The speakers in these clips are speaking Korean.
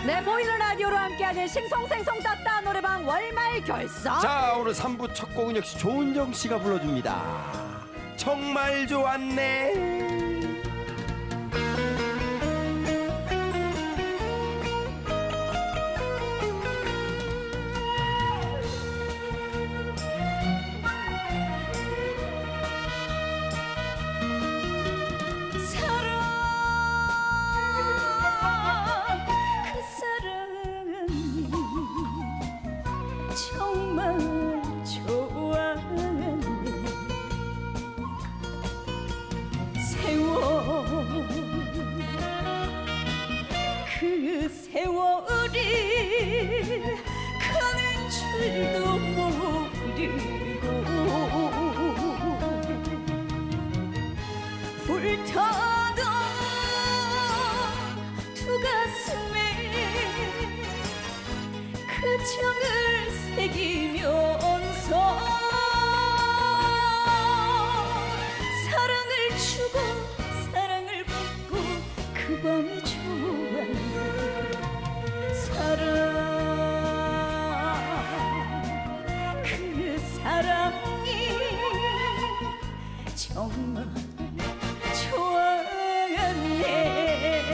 네, 보이는 라디오로 함께하는 싱송생송 떴다 노래방 월말 결성. 자, 오늘 3부 첫 곡은 역시 조은정 씨가 불러줍니다. 정말 좋았네. 정말 좋아하네. 세월 그 세월이 가는 줄도 모르고 불타던 두 가슴에 그 정을 새기면서 사랑을 주고 사랑을 받고 그 밤이 좋았네. 사랑 그 사랑이 정말 좋았네.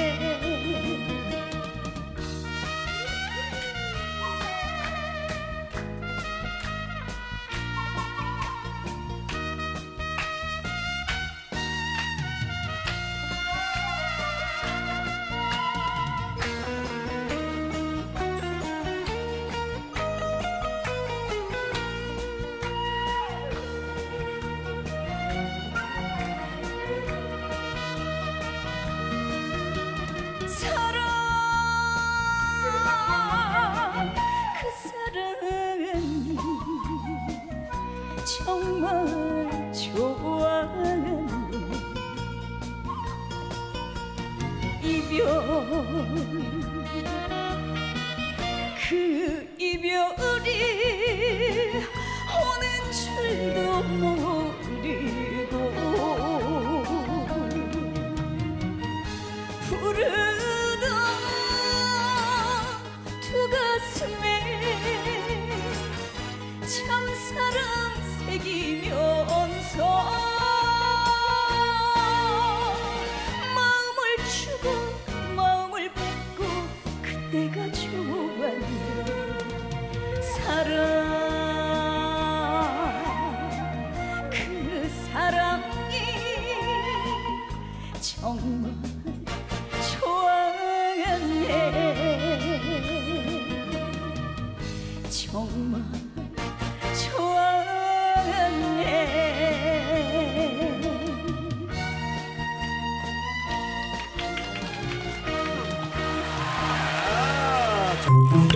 정말 좋아하는 이별 그 이별이 오는 줄도 모르고 부르던 두 가슴에 참사랑 새기면서 마음을 주고 마음을 받고 그때가 좋았네. 사랑 그 사랑이 정말 좋았네. 정말 아,